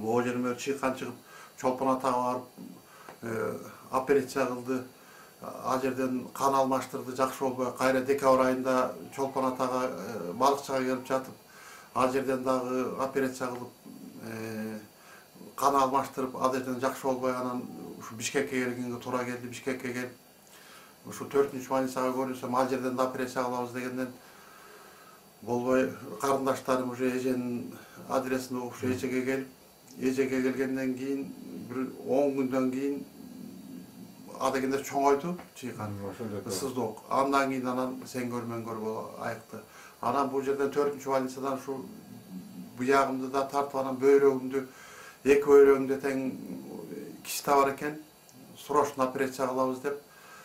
о жерге чыйкан чыгып Чолпон Атага барып операция кылды. Ал жерден кан алмаштырды, жакшы болбой кайра декабрь айында Чолпон Атага балыкчыга келип жатып, ал жерден дагы операция кылып кан алмаштырып, ал жерден жакшы болбой анан ушу Бишкекке келгенге туура келди. Бишкекке келип ушу 4-чү больницага көрүнсөм, ал жерден да операция кылабыз дегенден болбой, карындаштарым уже эженин адресин угуп эжеге келип, эжеге келгенден кийин бир 10 күндөн кийин адегенде чоңойду чыйкан, ысыздык. Андан кийин анан сен көрмөң көр болуп айыкты. Анан бул жерден 4-чү больницадан ушу буягымды да тартып, анан бөйрөгүмдү, эки бөйрөгүмдө тең кишта бар экен. Срочно операция кылабыз деп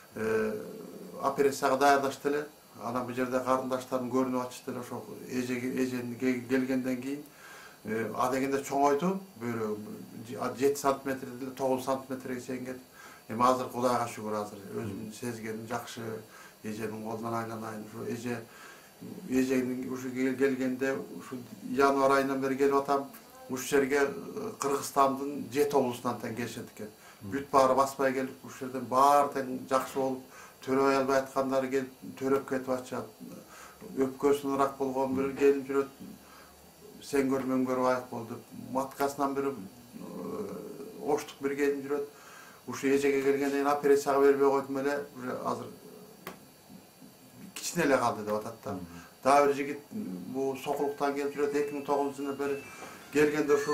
операцияга даярдашты эле. Анан бул жерде карындаштарым көрүнүп атышты эле. Ошо эжени келгенден кийин адегенде чоңойду бөйрөгүм. 7 сантиметр, 9 сантиметрге чейин кетип. Эми азыр Кудайга шүгүр, азыр өзүм сезгеним жакшы, эженин колунан айланайын. Ушу эженин ушу келгенде ушу январь айынан бери келип атам. Ушу жерге Кыргызстандын 7 облусунан тең келишет экен. Бүт баары баспай келип, ушу жерден баары тең жакшы болуп, төрөй албай аткандары келип, төрөп кетип атышат. Өпкөсүн ырак болгон бир келип жүрөт. Сен көрмөң көрүп айык болду. Маткасынан бир оштук бир келип жүрөт. Ушу эжеге келгенден кийин операцияга бербей койдум эле, уже азыр кичине эле калды деп атат да. Дагы бир жигит бул Сокулуктан келип жүрөт, 2009-жылы бери келгенде ушу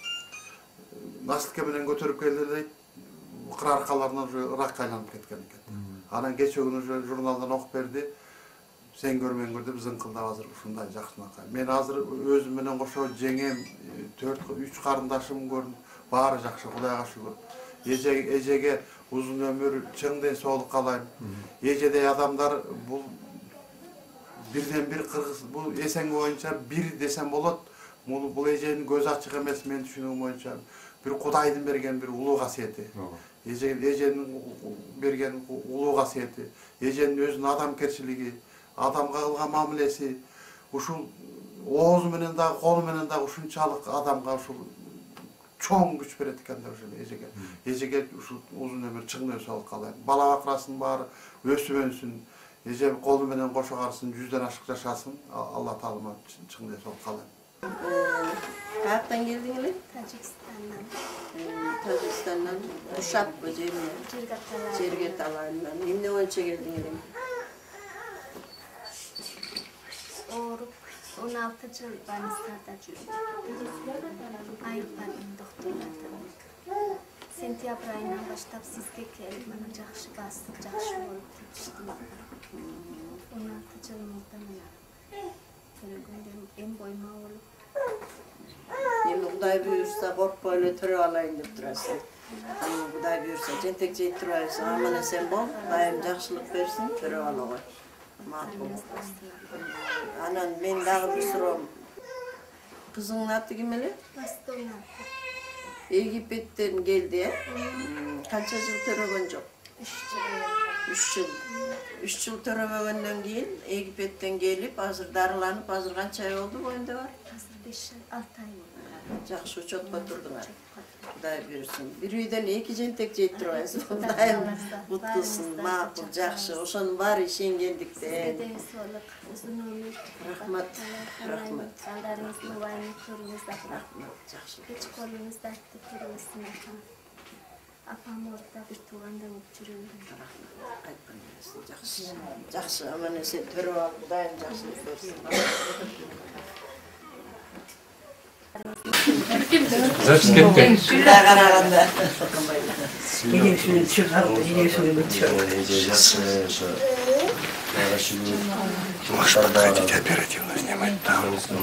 носилке менен көтөрүп келди дейт. Кыр аркаларынан уже ыракка айланып кеткен экен. Анан кече күнү уже журналдан окуп берди. Сен көрмөң көр деп зыңкылдап азыр ушундай жакшынакай. Мен азыр өзүм менен кошо жеңем, 3 карындашым көрүнүп, баары жакшы, Кудайга шүгүр. Эжеге узун өмүр, чың ден соолук каалайм. Эжедей адамдар бул бирден бир кыргыз, бул эсенги боюнча бир десем болот. Бул эженин көз ачык эмес, мен түшүнүгүм боюнча бир Кудайдын берген бир улуу касиети. Эженин берген улуу касиети, эженин өзүнүн адамкерчилиги, адамга кылган мамилеси, ушул оозу менен дагы, колу менен дагы ушунчалык адамга ушул чоң күч берет экен да ошол эжеге. Эжеге ушул узун өмүр, чың ден соолук каалайм. Бала бакырасынын баары өсүп өнсүн. Эже колу менен кошо карсын, 100ден ашык жашасын. Алла таалама чың ден соолук каалайм. Каяктан келдиң эле? Тажикстандан. Тажикстандан. Ушакпы жерме? Жергет алайынан. Эмне боюнча келдиң эле? Ооруп 16 жыл больницада жүрдүм. Айыкпадым доктурлардан. Сентябрь айынан баштап сизге келип, мына жакшы басып, жакшы болуп кетиштим. 16 жылымызда мына көргөндөн эм бойма болуп. Эми Кудай буйрса коркпой эле төрөп алайын деп турасың. Анан Кудай буйрса жентек жейт турайсың. Аман эсен бол, Кудайым жакшылык берсин, төрөп ала кой. Макул. Анан мен дагы бир суроом. Кызыңдын аты ким эле? Бастона. Египеттен келди, э? Канча жыл төрөгөн жок? 3 жыл. 3 жыл төрөбөгөндөн кийин Египеттен келип, азыр дарыланып, азыр канча ай болду боюнда бар? Азыр 5-6 ай болду. Жакшы учетко турдуңар. Кудай буйрсун. Bir үйдөн 2 жентек жейт турбайсыз. Кудайым куттулсун, макул, жакшы. Ошонун баары ишенгендиктен. Сизге ден соолук, узун өмүр. Рахмат. Рахмат. Балдарыңыздын убайын көрүңүз. Рахмат, жакшы. Кеч колуңузду артып көрүңүзсүн апам. Апам орда бир туугандай болуп жүрөм. Айткан эмесин, жакшы. Жакшы, аман эсен төрөп алып, Кудайым жакшылык берсин. Зачем кеткен? Кудай караганда. Елесini çıkardı, елесini çıkardı. Может, хотите оперативно снимать там?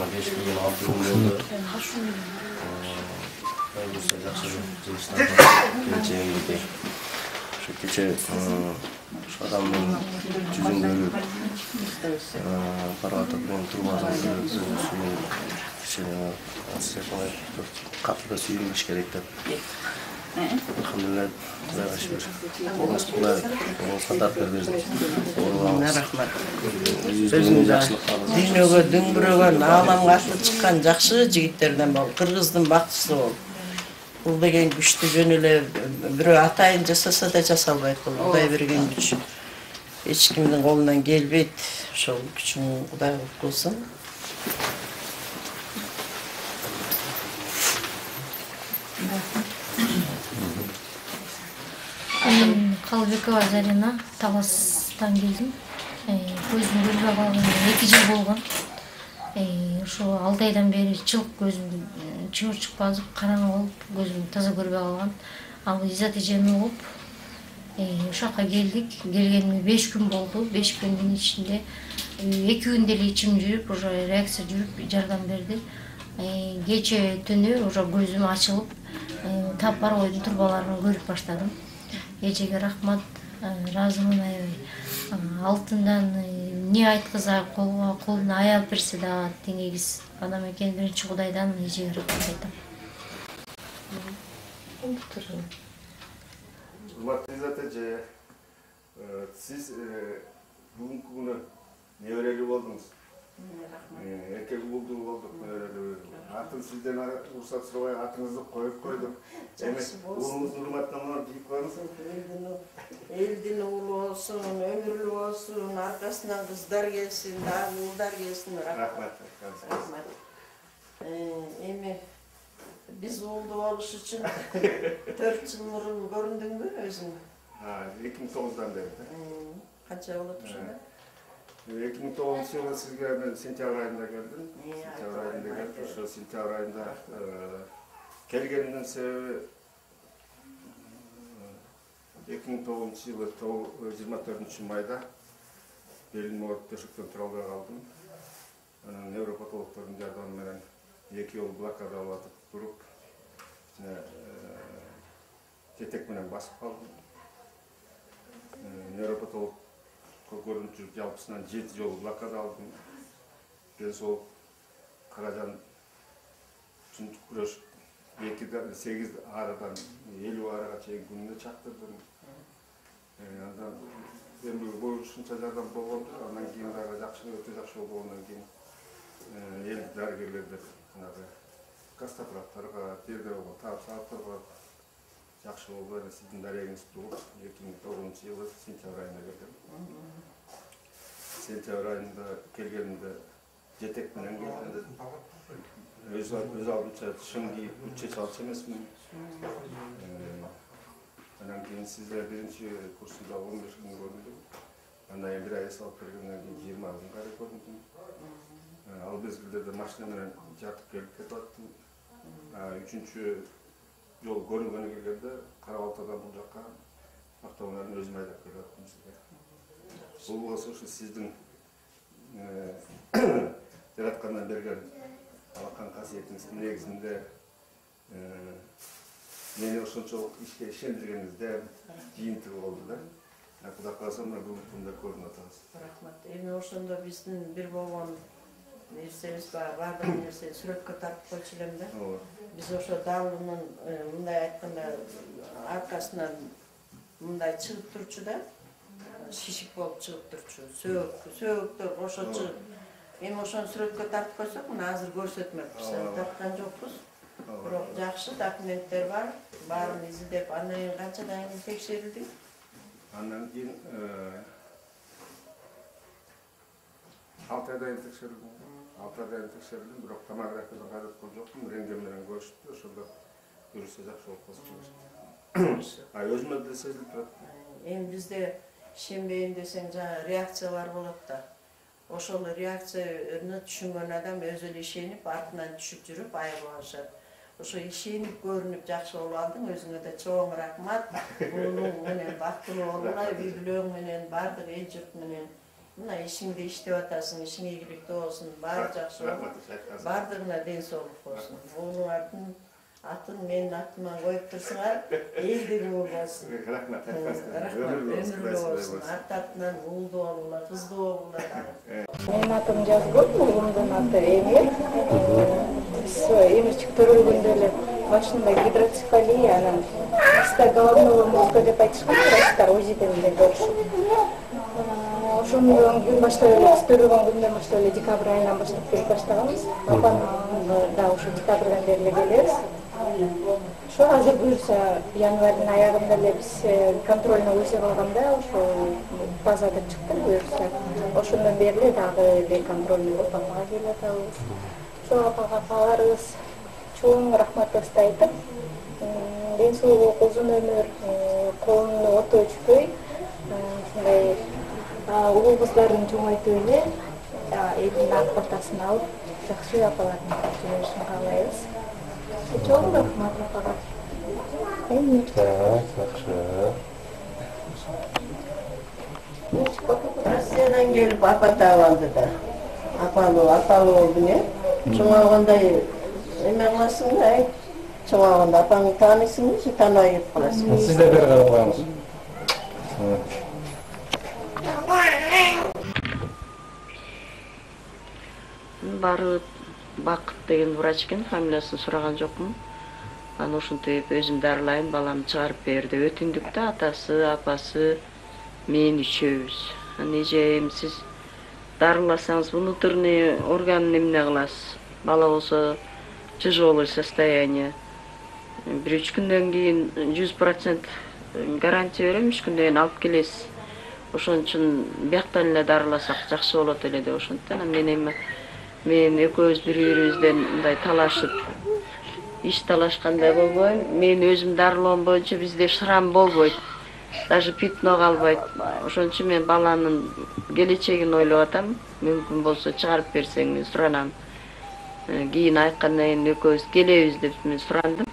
Кече адамдын жүзүн көрүп карап атып, мен турбазан катты сүйүнүш керек деп. Alhamdulillah, Kudayga şükür. Oğlunuz Kuday, oğlunuzga tarif bersin. Рахмат. Дүйнөгө дүңбүрөгөн, ааламга аты чыккан жакшы жигиттерден бол, кыргыздын бактысы бол. Бул деген күчтү жөн эле бирөө атайын жасаса да жасалбайт. Бул Кудай берген күч. Эч кимдин колунан келбейт. Ошол күчүн Кудай кылсын. Калбекова Зарина, Таластан келдим. Көзүм көрбөй калган 2 жыл болгон. Ошо 6 айдан бери чылык көзүм чыгыр чыкпазып, караңгы болуп, көзүм таза көрбөй калган. Ал изотежени болуп, ошака келдик. Келгениме 5 күн болду. 5 күндүн ичинде 2 күндө эле ичим жүрүп, уже реакция жүрүп жардам берди. Кече түнү уже көзүм ачылып, таппар ойдун турбаларын көрүп баштадым. Эжеге рахмат, ыраазымын аябай. Алтындан не айткыза, колуна аял берсе да теңегиз адам экен. Биринчи Кудайдан эжеге рахмат айтам. Урматтуу Изат эже, сиз бүгүнкү күнү неберелүү болдуңуз. Эркек уулдуу болдук, неберелүү. Атын сизден уруксат сурабай атыңызды коюп койдук. Уулуңуздун урматына кийип коюңуз. Элдин уулу болсун, өмүрлүү болсун, аркасынан кыздар келсин, дагы уулдар келсин. Рахмат. Рахмат. Эми биз уулдуу болуш үчүн 4 жыл мурун көрүндүңбү өзүң? 2009-дан бери. Канча болот ошондо? 2009-жылы сизге мен сентябрь айында келдим. Сентябрь айында келдим. Ошо сентябрь айында келгендин себеби 2009-жылы 24-майда белим ооруп төшөктөн тура албай калдым. Анан невропатологдордун жардамы менен 2 жол блокада алып туруп, жетек менен басып калдым. Невропатолог көрүнчү жалпысынан 7 жол блокада алдым. Денсаулык каражан үчүн күрөш 8 арадан 50 арага чейин күнүнө чактырдым. Андан эми ушунча жардам болгонду. Андан кийин дагы жакшы, өтө жакшы болгондон кийин эл дарыгерлердер гастапараттарга, тердеого таап-сааттарга жакшы болду. Сиздин дарегиңизди угуп 2009-жылы сентябрь айында келдим. Сентябрь айында келгенде жетек менен келдим. Өз алдынча шым кийип үтче чалчу эмесмин. Анан кийин сизде биринчи курсунда 15 күн көрүндүм. Андан кийин 1 ай салып бергенден кийин 20 күн кайра көрүндүм. Ал мезгилдерде машина менен жатып келип кетип аттым. 3-чү жол көрүнгөнү келгенде Кара-Балтадан бул жакка автомобилдерин өзүм айдап келип аттым сизге. Бул болсо ушу сиздин жараткандан берген алакан касиетиңиздин негизинде мени ошончолук ишке ишендиргениңизде жыйынтыгы болду да. Кудай кааласа мына бүгүнкү күндө көрүнүп атабыз. Рахмат. Эми ошондо биздин бир болгон нерсебиз бар, бардык нерсени сүрөткө тартып койчу элем да. Биз ошо давлунун мындай айтканда аркасынан мындай чыгып турчу да. Шишик болуп чыгып турчу. Сөөктөр бошочу. Эми ошону сүрөткө тартып койсок, мына азыр көрсөтмөкпүз. Тарткан жокпуз. Бирок жакшы документтер бар. Баарын изилдеп, андан кийин канчадан кийин текшерилди? Андан кийин 6 айдан текшерилdim. 6 айдан текшерилdim, бирок томографиядан кайраткан жокмун. Рентген менен көрүштү, ошондо көрүшсө жакшы болуп калсын. Өзүмө да сезилип турат. Эми бизде ишенбейм десең жана реакциялар болот да. Ошол реакцияны түшүнгөн адам өзү эле ишенип, артынан түшүп жүрүп айырылышат. Ошо ишенип көрүнүп жакшы болуп алдың, өзүңө да чоң рахмат. Уулуң менен бактылуу болгула, үй-бүлөң менен, бардык эл журт менен. Мына ишиңди иштеп атасың, ишиң ийгиликтүү болсун, баары жакшы болсун. Бардыгына ден соолук болсун. Уулуңардын атын менин атыма коюп турсуңар, элдин уулу болсун. Рахмат. Өмүрлүү болсун. Артынан уулду болгула, кыздуу болгула. Менин атым Жазгүл, уулумдун аты Эмир. Эмирчик төрөлгөндө эле башында гидроцефалия, анан киста головного мозга деп айтышкан, врачтар УЗИден көрүшүп. Ошондон кийин баштап эле кыз төрөлгөн күндөн баштап декабрь айынан баштап келип баштаганбыз. Апам да ошо декабрдан бери эле келебиз. Şu azır buyursa yanvarın ayağında эле биз контрольный өсүп алганда ошо базада чыкты buyursa. Ошондон бери эле дагы эле контрольный болуп апага келип атабыз. Ошо апага апаларыбыз чоң рахматыбызды айтып, ден соолук узун өмүр, колуну ото өчпөй, ушундай уул кыздарын чоңойтуп эле элдин ак батасын алып, жакшы апалардын жүрүшүн каалайбыз. Чоң рахмат апага. Россиядан келип апа таап алды да. Апалы болду не? Чоңойгондой эме кыласың да, чоңойгондо апаңды тааныйсың же тааныбай кетип каласың. Siz de bir karı koyalım. Барып Бакыт деген врач экен, фамилиясын сураган жокмун. Аны ушинтип өзүм дарылайм, баламды чыгарып берди. Өтүндүк да атасы, апасы, мен үчөөбүз. Эже сиз дарыласаңыз внутренний орган эмне кыласыз? Бала болсо тяжелое состояние. 1-3 күндөн кийин 100% гарантия берем, 3 күндөн кийин алып келесиз. Ошон үчүн бияктан эле дарыласак жакшы болот эле деп ошентти. Мен экөөбүз бири-бирибизден мындай талашып, иш талашкандай болбойм. Мен өзүм дарылоом боюнча бизде шрам болбойт. Даже пятно калбайт. Ошон үчүн мен баланын келечегин ойлоп атам. Мүмкүн болсо чыгарып берсең суранам. Кийин айткандан кийин экөөбүз келебиз деп мен сурандым.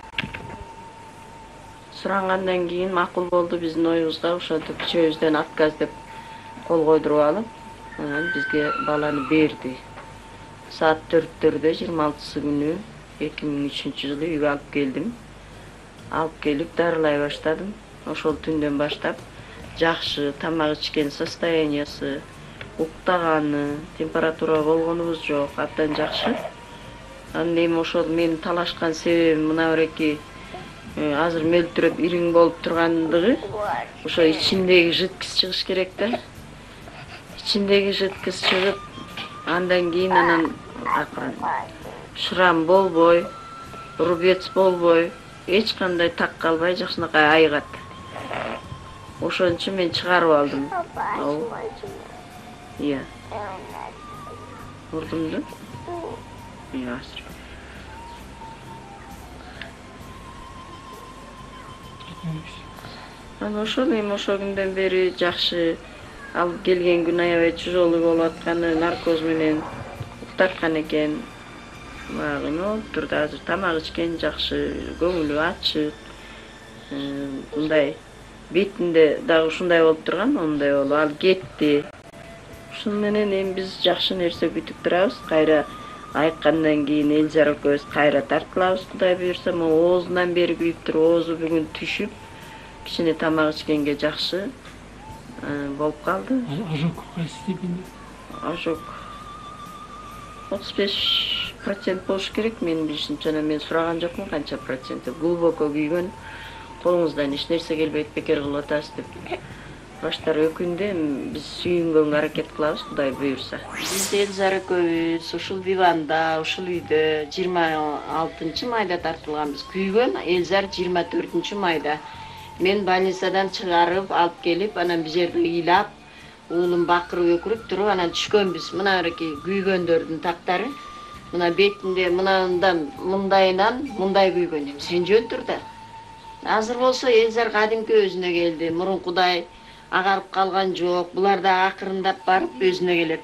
Сурангандан кийин макул болду биздин оюбузга, ошентип үчөөбүздөн отказ деп кол койдуруп алып, бизге баланы берди. Saat 4'lerde 26'sı günü 2003 yılı үйгө алып келдим. Алып келип дарылай баштадым. Ошол түндөн баштап жакшы тамак ичкен состояниясы, уктаганы, температура болгонубуз жок, абдан жакшы. Анан эми ошол менин талашкан себебим мына береки азыр мөлтүрөп ириң болуп тургандыгы, ошо ичиндеги жидкость чыгыш керек да. Ичиндеги жидкость чыгып, андан кийин анан шрам болбой, рубец болбой, эч кандай так калбай жакшынакай айгат. Ошон үчүн мен чыгарып алдым. Iya. Vurdum da. Iya. Ana ошол эми ошол күндөн бери жакшы алып келген күн аябай тяжелый болуп атканы, наркоз менен уктаткан экен. Багы отурду азыр тамак ичкен жакшы, көңүлү ачык. Мындай бетинде дагы ушундай болуп турган, ондай болуп ал кетти. Ушун менен эми биз жакшы нерсе күтүп турабыз. Кайра айткандан кийин Элзар экөөбүз кайра тартылабыз, Кудай буйрса. Оозунан бери күйүп туруп, оозу бүгүн түшүп, кичине тамак ичкенге жакшы болуп калды. Ожог кайсы степени? Ожог 35% болуш керек, менин билишимче. Мен сураган жокмун канча проценти. Глубоко күйгөн, колуңуздан эч нерсе келбейт, бекер кылып атасыз деп. Баштар өкүндө биз сүйүнгөнгө аракет кылабыз, Кудай буйрса. Биз Элзар экөөбүз ушул диванда, ушул үйдө 26 майда тартылганбыз. Күйгөн Элзар 24 майда. Мен больницадан чыгарып, алып келип, анан биз жерде ыйлап, уулум бакырып өкүрүп туруп, анан түшкөнбүз. Мына эреки күйгөндөрдүн тактары. Мына бетинде мындан мындайынан мындай күйгөн. Сен жөн тур да. Азыр болсо Элзар кадимки өзүнө келди. Мурункудай агарып калган жок. Булар да акырындап барып өзүнө келет.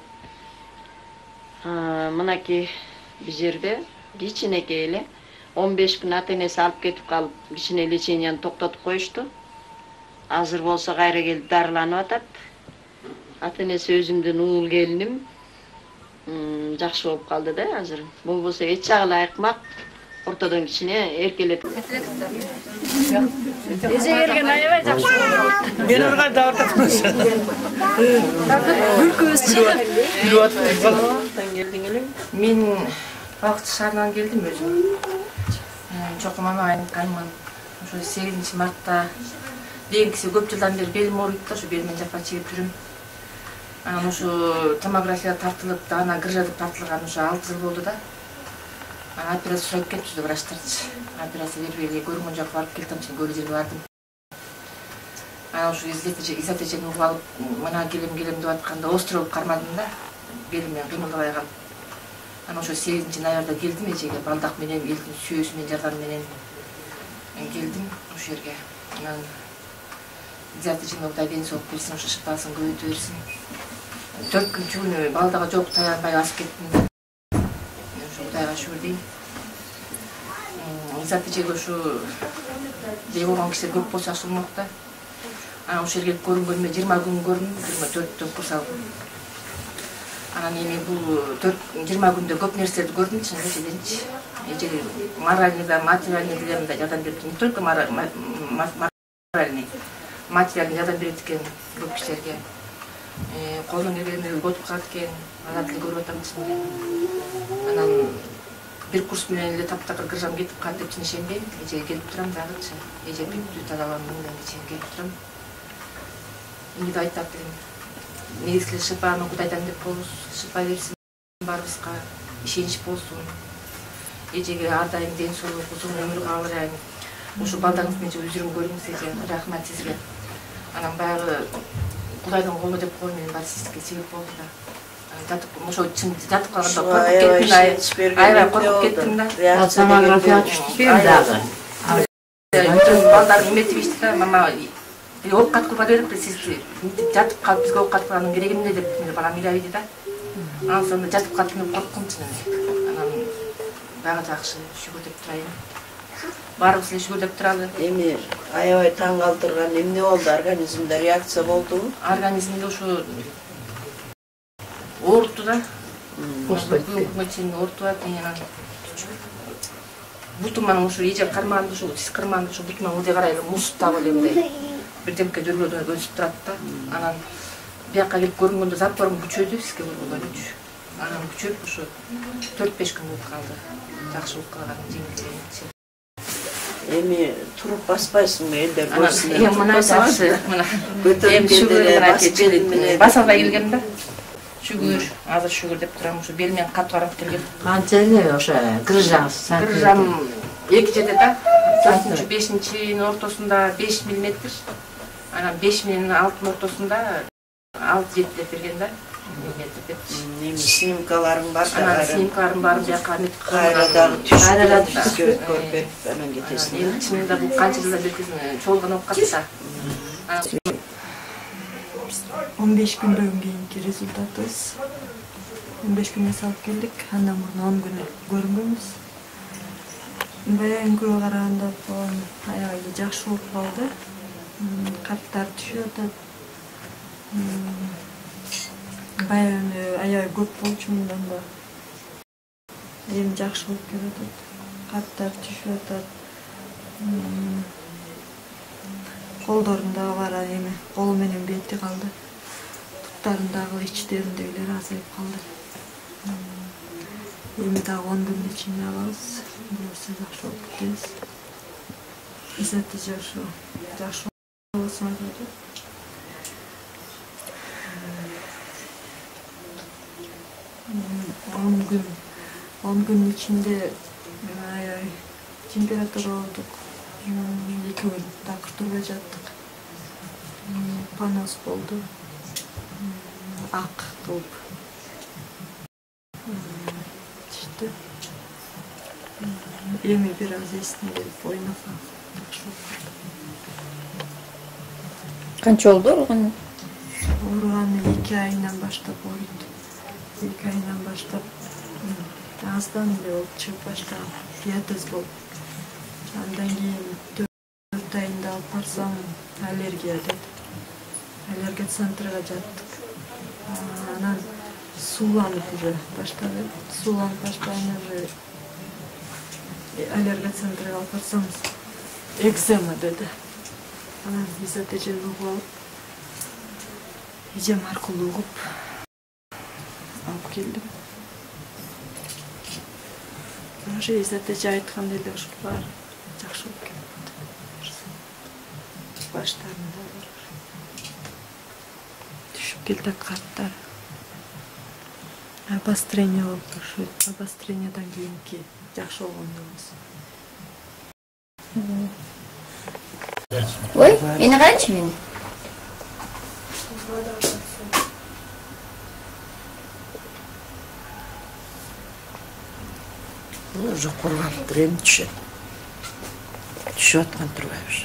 Мынакей биз жерде кичинекей эле 15 күн ата-энеси алып кетип калып, кичине леченияны токтотуп коюшту. Азыр болсо кайра келип дарыланып атат. Ата-энеси өзүмдүн уул келиним жакшы болуп калды да азыр. Болбосо эч жагы айыкмак, ортодон кичине эркелет. Эже берген аябай жакшы болду. Мен орга да ортотмуш. Бүркүбүз Күлүп атып келдиң эле. Мен Балыкчы шаарынан келдим өзүм. Чокум анайым, кайман. Ошо 8 мартта дейинкиси көп жылдан бери белим ооруйт да, ошо белимен жапа чегип жүрүм. Анан ошо томография тартылып, ана грыжа деп тартылган ошо 6 жыл болду да. Операция сурап кетипчи врачтарчы. Операция бербей көргөн жакка барып келдим, көрүү жерге бардым. Анан ушу изотечени угуп алып, мына келем деп атканда остро болуп кармадым да. Белимен кыймылдабай калып. Анан ошо 8-ноябрда келдим эжеге, балдак менен элдин сүйөөсү менен жардам менен келдим ошол жерге. Анан изотечени Кудай ден соолук берсин, ошо шыпасын көбөйтө берсин. 4 күнчү күнү балдага жок таянбай асып кеттим. Кудайга шүгүр дейм. Изотечеге ушу бей болгон кишилер көп болсо аш болмок да. Анан ошол жерге көрүнгөнүмө 20 күн көрдүм, 24 курс алдым. Анан эми бул 20 күндө көп нерселерди көрдүм, чын эжеденчи. Эже моральный да, материальный делем да жардам берди. Не только моральный, материальный жардам берет экен көп кишилерге. Колунан келгенде көтүп калат экен, анан тил көрүп атам чын. Анан бир курс менен эле таптакыр кыржам кетип калды деп ишенбейм. Эжеге келип турам дагычы. Эже бүттү тазаландым мен эжеге келип турам. Эмне айтат элем. Негизги шыпаны Кудайдан деп болуш, шыпа берсин баарыбызга, ишенич болсун. Эжеге ар дайым ден соолук, узун өмүр каалайм. Ушу балдарыңыз менен өзүрүм көрүңүз эже, рахмат сизге. Анан баягы Кудайдын колу деп коюм менен баары сизге себеп болду да. Жатып, ошо чын жатып калганда коркуп кеттим, аябай коркуп кеттим да. Томография түшпөйм дагы. Балдар эметип ичти да, мама оокат кылбай берип, сиз жатып калып бизге оокат кылганын кереги эмне деп менин балам ыйлайт да. Анан сонда жатып калып мен корккум чын. Анан баягы жакшы, шүгүр деп турайын. Баарыбыз эле шүгүр деп туралы. Эми аябай таң калтырган эмне болду? Организмде реакция болдубу? Организмде ушу ооруту да. Күнгө чейин оорутуп атат. Бутуман ушу эже кармаганда ушу сиз кармаганда ушу бутуман ылдый карай эле муз табы эле мындай. Бирдемке дөбөлөдөн өсүп турат да. Анан бияка келип көрүнгөндө запорум күчөдү, сизге көргөнгө күч. Анан күчөп ушу 4-5 күн болуп калды. Жакшы болуп калган жеңилденчи. Эми туруп баспайсыңбы элдер көрсүн? Эми мына жакшы, мына көтөргөндө баса албай келгем да. Шүгүр, азыр шүгүр деп турам, ушу белмен кат карап келгем. Канча эле ошо кыржам? Кыржам 2 жерде да. 4-5-нин ортосунда 5 мм. Анан 5 менен 6-нын ортосунда 6-7 деп берген да. Эми снимкаларың бар да. Анан снимкаларым бар, бияка мет кайрадагы түшкө көрүп берип анан кетесиң. Эми чынында бул канча жылдан бери чогулган окуп катса. 15 күндөн кийинки результатыбыз. 15 күнө салып келдик, андан мурун 10 күн көрүнгөнбүз. Баягыга караганда аябай жакшы болуп калды. Каттар түшүп атат. Баягы аябай көп болчу мындан да. Эми жакшы болуп келатат. Каттар түшүп атат. Колдорунда бар эми, колу менен бети калды. Туттарындагы ичтериндегилер азайып калды. Эми дагы 10 күн ичинде алабыз. Буюрса жакшы болуп кетебиз. Изотече ошо жакшы болсун айтат. 10 күн ичинде аябай температура болдук. 2 күн такыр турбай жаттык. Понос болду. Ак кылып чыкты. Эми бир аз эсине келип ойносам жакшы болот. Канча болду ооруган? Ооруганы 2 айынан баштап ооруйт. 2 айынан баштап аздан эле болуп чыгып баштаган. Диатез болуп. Андан кийин 4 айында алып барсам аллергия деп. Аллергия центрга жаттык. Анан сууланып уже баштады. Сууланып баштаган уже аллергия центрга алып барсамыз экзема деди. Анан изотечени угуп алып, эжем аркылуу угуп алып келдим. Ошо изотече айткан эле ошол баары жакшы болуп келет. Баштарында түшүп келет каттар. Обострение болуп турушат. Обострениядан кийинки жакшы болгон болобуз. Ой, мени карачы мени. Уже курганып эми түшөт. Түшүп аткан турбайбыз.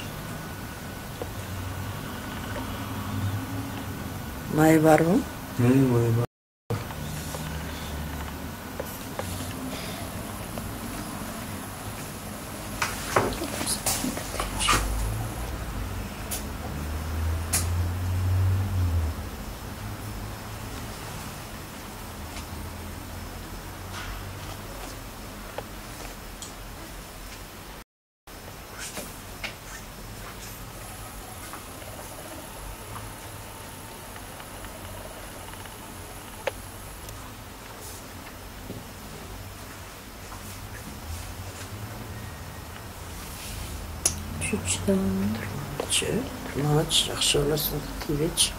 Май барбы? Май бар. Turmaç, yaxşı olasın, tiybeç.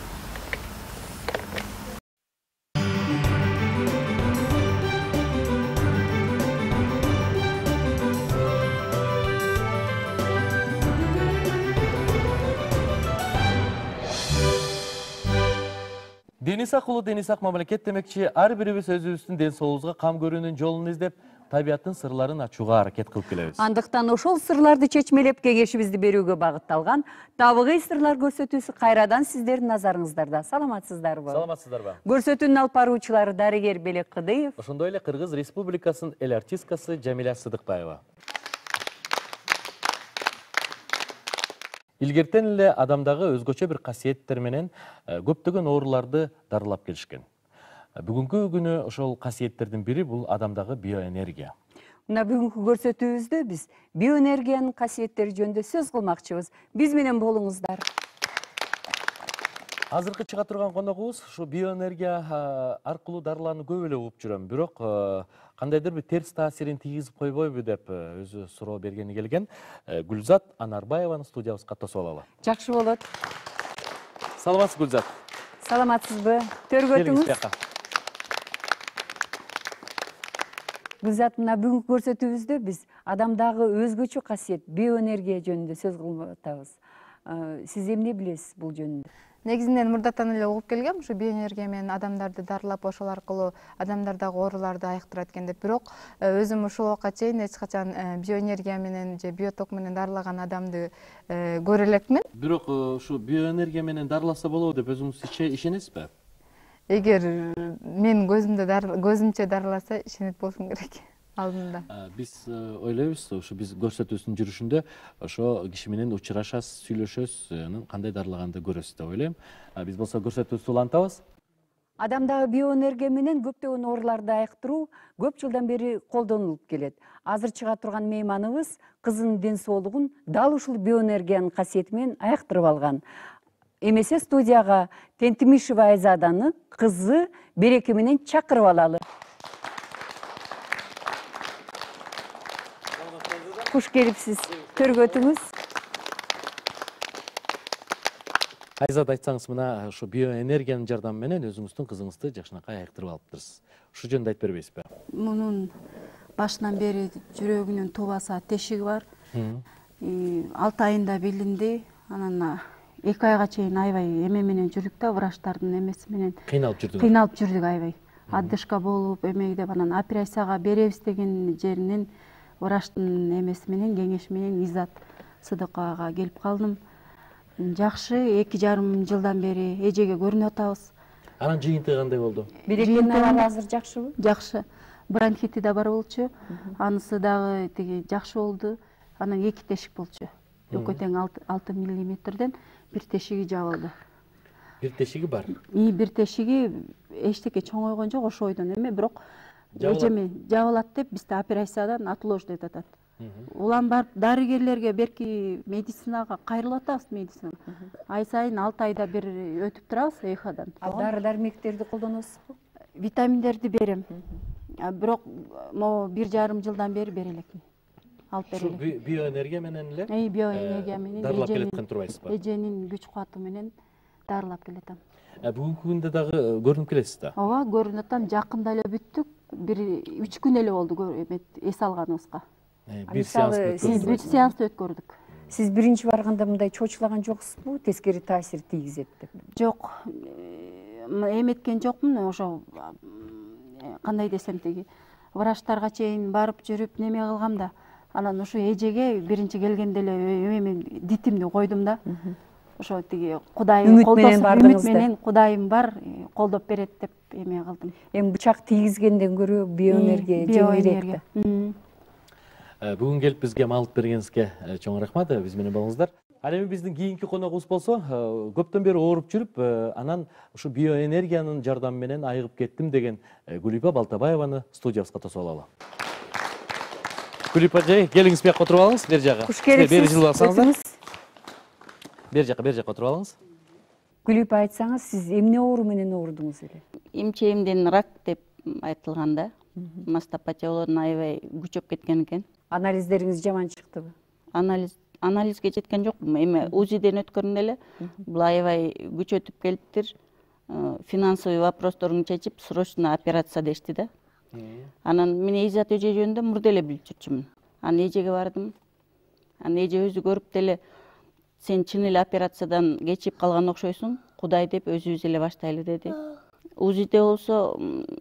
Дени сак улуу, дени сак мамлекет демекчи, ар бирибиз өзүбүздүн ден соолугубузга кам көрүүнүн жолун издеп, табиаттын сырларын ачууга аракет кылып келебиз. Андыктан ошол сырларды чечмелеп кеңешибизди берүүгө багытталган табигый сырлар көрсөтүүсү кайрадан сиздердин назарыңыздарда. Саламатсыздарбы? Саламатсыздарбы? Көрсөтүүнүн алып баруучулары дарыгер Белек Кыдыев, ошондой эле Кыргыз Республикасынын эл артисткасы Жамиля Сыдыкбаева. Илгертен эле адамдагы өзгөчө бир касиеттер менен көптөгөн ооруларды дарылап келишкен. Бүгүнкү күнү ошол касиеттердин бири бул адамдагы биоэнергия. Мына бүгүнкү көрсөтүүбүздө биз биоэнергиянын касиеттери жөнүндө сөз кылмакчыбыз. Биз менен болуңуздар. Азыркы чыга турган коногубуз ушу биоэнергия аркылуу дарылануу көп эле угуп жүрөм. Бирок кандайдыр бир терс таасирин тийгизип койбойбу деп өзү суроо бергени келген. Гүлзат Анарбаеваны студиябызга тосуп алалы. Жакшы болот. Саламатсыз Гүлзат. Саламатсызбы? Төргөтүңүз. Гүлзат, мына бүгүнкү көрсөтүүбүздө биз адамдагы өзгөчө касиет биоэнергия жөнүндө сөз кылып атабыз. Сиз эмне билесиз бул жөнүндө? Негизинен мурдатан эле угуп келгем, ушу биоэнергия менен адамдарды дарылап, ошол аркылуу адамдардагы ооруларды айыктырат экен деп. Бирок өзүм ушул убакка чейин эч качан биоэнергия менен же биоток менен дарылаган адамды көрө элекмин. Бирок ушу биоэнергия менен дарыласа болобу деп өзүңүз ишенесизби? Эгер мен көзүмчө дарыласа ишенет болушум керек алдында. Биз ойлойбуз, ушу биз көрсөтүүбүздүн жүрүшүндө ошо киши менен учурашасыз, сүйлөшөсүз, анын кандай дарылаганды көрөсүз деп ойлойм. Биз болсо көрсөтүүбүздү улантабыз. Адамдагы биоэнергия менен көптөгөн ооруларды айыктыруу көп жылдан бери колдонулуп келет. Азыр чыга турган мейманыбыз кызынын ден соолугун дал ушул биоэнергиянын касиети менен айыктырып алган. Эмесе студияга Тентимишева Айзаданы кызы Береке менен чакырып алалы. Куш келипсиз. Төргөтүңүз. Айзат, айтсаңыз, мына ушу биоэнергиянын жардамы менен өзүңүздүн кызыңызды жакшынакай айыктырып алыптырсыз. Ушу жөнүндө айтып бербейсизби? Мунун башынан бери жүрөгүнүн тубаса тешиги бар. 6 айында билинди. Анан 2 айга чейин аябай эме менен жүрдүк да, врачтардын эмеси менен. Кыйналып жүрдүк аябай. Отдышка болуп, эмеги деп анан операцияга беребиз деген жеринен врачтын эмеси менен, кеңеши менен Изат Сыдыковага келип калдым. Жакшы, 2,5 жылдан бери эжеге көрүнүп атабыз. Анан жыйынтыгы кандай болду? Берекенин абалы азыр жакшыбы? Жакшы. Бронхити да бар болчу. Анысы дагы тиги жакшы болду. Анан 2 тешик болчу. Экөө тең 6 мм-ден 1 тешиги жабылды. 1 тешиги бар? Бир тешиги эчтеке чоңойгон жок, ошо ойдон эме, бирок эжеме жабылат деп бизде операциядан отложить этип атат. Улам барып дарыгерлерге берки медицинага кайрылып атабыз, медицинага. Ай сайын 6 айда бир өтүп турабыз эходан. Ал дары-дармектерди колдоносузбу? Витаминдерди берем. Бирок могу 1,5 жылдан бери бере элекмин. Алып бере элек. Биоэнергия менен эле? Биоэнергия менен. Дарылап келеткен турбайсызбы? Эженин күч кубаты менен дарылап келатам. Бүгүнкү күндө дагы көрүнүп келесиз да? Ооба, көрүнүп атам. Жакында эле бүттүк. Бир 3 күн эле болду эс алганыбызга. Бир сеансты өткөрдүк. Сиз биринчи барганда мындай чочулаган жоксузбу? Тескери таасир тийгизет деп. Жок. Эметкен жокмун, ошо кандай десем тиги врачтарга чейин барып жүрүп неме кылгам да. Анан ушу эжеге биринчи келгенде эле эми дитимди койдум да. Ошо тиги Кудайым үмүт менен Кудайым бар, колдоп берет деп эме кылдым. Эми бычак тийгизгенден көрө биоэнергия жеңилирээк да. Бүгүн келип бизге маалымат бергениңизге чоң рахмат. Биз менен болуңуздар. Ал эми биздин кийинки коногубуз болсо, көптөн бери ооруп жүрүп, анан ушу биоэнергиянын жардамы менен айыгып кеттим деген Гүлипа Балтабаеваны студиябызга тосуп алалы. Гүлипа эже, келиңиз бияка отуруп алыңыз, бер жака. Куш келипсиз. Бери жылып алсаңыздар. Бер жака отуруп алыңыз. Гүлипа, айтсаңыз, сиз эмне оору менен оорудуңуз эле? Имчегимден рак деп айтылганда, мастопатия болон аябай күчөп кеткен экен. Анализдериңиз жаман чыктыбы? Анализге жеткен жокмун. Эми УЗИден өткөргөндө эле бул аябай күчөтүп келиптир. Финансовый вопросторун чечип, срочно операция дешти да. Анан мен Изат эже жөнүндө мурда эле билип жүрчүмүн. Анан эжеге бардым. Анан эже өзү көрүп деле сен чын эле операциядан кечип калган окшойсуң, Кудай деп өзүбүз эле баштайлы деди. УЗИде болсо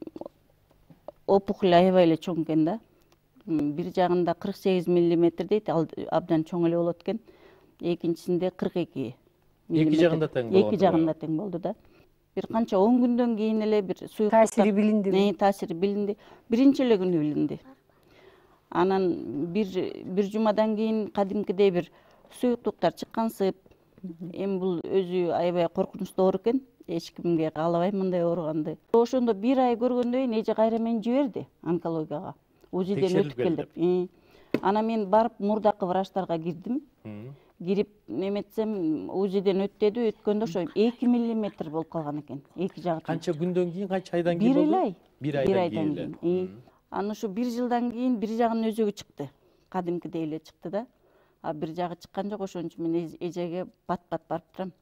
опухоль аябай эле чоң экен да. Бир жагында 48 мм дейт, ал абдан чоң эле болот экен. Экинчисинде 42 мм. Эки жагында тең болду. Эки жагында тең болду да. Бир канча 10 күндөн кийин эле бир суюктук таасири билинди. Таасири билинди. Биринчи эле күнү билинди. Анан бир жумадан кийин кадимкидей бир суюктуктар чыккансып, эми бул өзү аябай коркунучтуу оору экен. Эч кимге каалабайм мындай ооруганды. Ошондо бир ай көргөндөн кийин эже кайра мени жиберди онкологияга. УЗИден өтүп кел деп. Анан мен барып мурдакы врачтарга кирдим. Кирип неметсем УЗИден өт деди, өткөндө ошо 2 мм болуп калган экен. Эки жагы. Канча күндөн кийин, канча айдан кийин болду? Бир айдан кийин. Анан ушу бир жылдан кийин бир жагынын өзөгү чыкты. Кадимкидей эле чыкты да. А бир жагы чыккан жок, ошон үчүн мен эжеге бат-бат барып турам.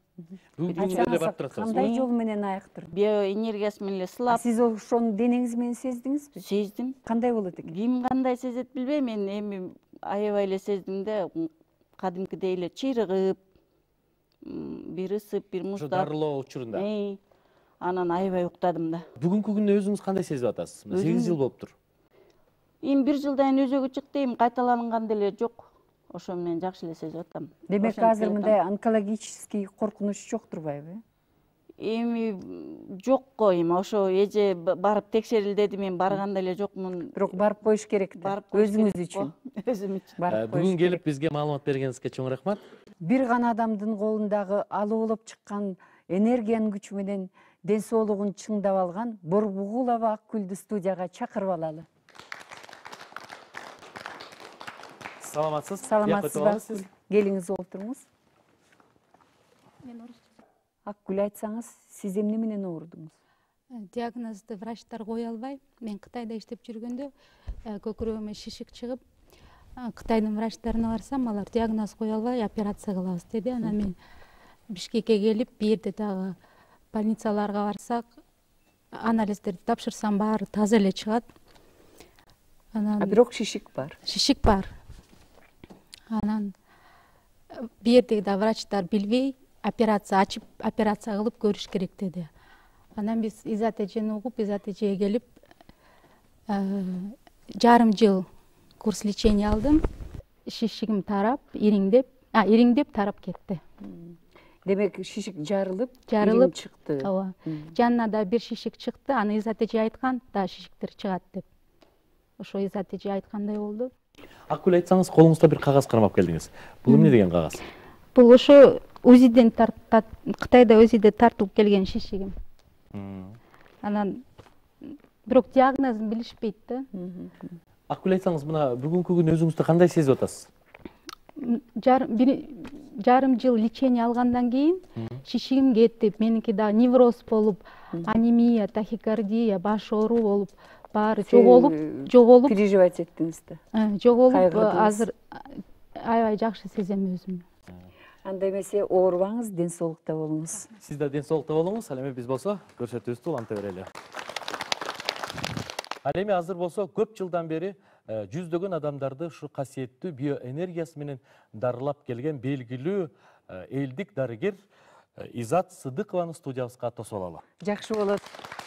Кандай жол менен айыктыр? Биоэнергиясы менен эле сылап. Сиз ошону денеңиз менен сездиңизби? Сездим. Кандай болот экен? Ким кандай сезет билбейм, мен эми аябай эле сездим да, кадимкидей эле чыйрыгып, бир ысып, бир муздап. Дарылоо учурунда. Анан аябай уктадым да. Бүгүнкү күндө өзүңүз кандай сезип атасыз? 8 жыл болуптур. Эми бир жылдан кийин өзөгү чыкты, эми кайталанган деле жок. Ошо менен жакшы эле сезип атам. Демек азыр мындай онкологический коркунуч жок турбайбы? Эми жок го, эми ошо эже барып текшерил деди, мен барганда эле жокмун. Бирок барып коюш керек да. Өзүңүз үчүн. Өзүм үчүн. Бүгүн келип бизге маалымат бергениңизге чоң рахмат. Бир гана адамдын колундагы алуулуп чыккан энергиянын күчү менен ден соолугун чыңдап алган Борбугулова Акгүлдү студияга чакырып алалы. Саламатсыз. Саламатсызбы? Келиңиз олтуруңуз. Акгүл, айтсаңыз, сиз эмне менен оорудуңуз? Диагнозду врачтар кое албай. Мен Кытайда иштеп жүргөндө көкүрөгүмө шишик чыгып, Кытайдын врачтарына барсам, алар диагноз кое албай, операция кылабыз деди. Анан мен Бишкекке келип, бу жерде дагы больницаларга барсак, анализдерди тапшырсам, баары таза эле чыгат. Анан бирок шишик бар. Шишик бар. Анан бу жердеги да врачтар билбей, операция ачып, операция кылып көрүш керек деди. Анан биз Изат эжени угуп, Изат эжеге келип, жарым жыл курс лечения алдым. Шишигим тарап, ириңдеп тарап кетти. Демек шишик жарылып чыкты. Ооба. Жанына да бир шишик чыкты. Аны Изат эже айткан, да шишиктер чыгат деп. Ошо Изат эже айткандай болду. Акгүл, айтсаңыз, колуңузда бир кагаз кармап келдиңиз. Бул эмне деген кагаз? Бул ошо УЗИден Кытайда УЗИде тартылып келген шишигим. Анан бирок диагнозун билишпейт да. Акгүл, айтсаңыз, мына бүгүнкү күн өзүңүздү кандай сезип атасыз? Жарым жыл лечение алгандан кийин шишигим кетип, меники да невроз болуп, анемия, тахикардия, баш оору болуп, баары жоголуп переживать эттиңиз да. Жоголуп, азыр аябай жакшы сезем өзүмдү. Анда эмесе оорубаңыз, ден соолукта болуңуз. Сиз да ден соолукта болуңуз. Ал эми биз болсо көрсөтүүбүздү уланта берели. Ал эми азыр болсо көп жылдан бери жүздөгөн адамдарды ушу касиеттүү биоэнергиясы менен дарылап келген белгилүү элдик дарыгер Изат Сыдыкованы студиябызга тосуп алалы. Жакшы болот.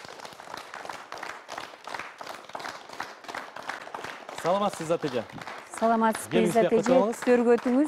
Саламатсыз Изат эже. Саламатсызбы Изат эже, төргө өтүңүз.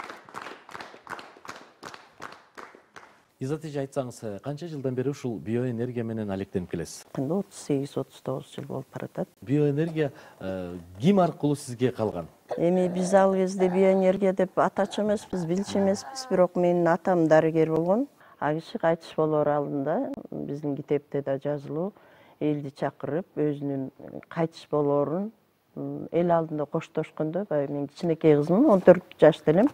Изат эже, айтсаңыз, канча жылдан бери ушул биоэнергия менен алектенип келесиз? 38-39 жыл болуп баратат. Биоэнергия ким аркылуу сизге калган? Эми биз ал кезде биоэнергия деп атачу эмеспиз, билчү эмеспиз, бирок менин атам дарыгер болгон. А киши кайтыш болоор алдында биздин китепте да жазылуу, элди чакырып, өзүнүн кайтыш болоорун эл алдында коштошкондо, баягы мен кичинекей кызмын, 14 жашта элем.